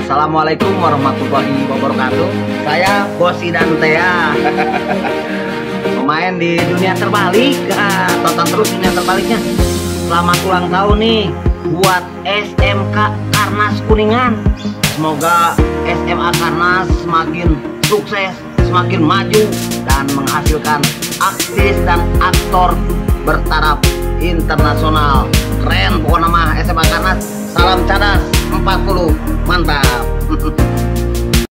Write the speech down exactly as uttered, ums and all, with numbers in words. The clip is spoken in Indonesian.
Assalamualaikum warahmatullahi wabarakatuh. Saya Bos Idan Tea. Pemain di dunia terbalik. Ah, tonton terus dunia terbaliknya. Selamat ulang tahun nih buat S M K Karnas Kuningan. Semoga S M A Karnas semakin sukses, semakin maju dan menghasilkan aktris dan aktor bertaraf internasional. Keren pokoknya mah S M A Karnas. Salam cadas empat puluh, mantap.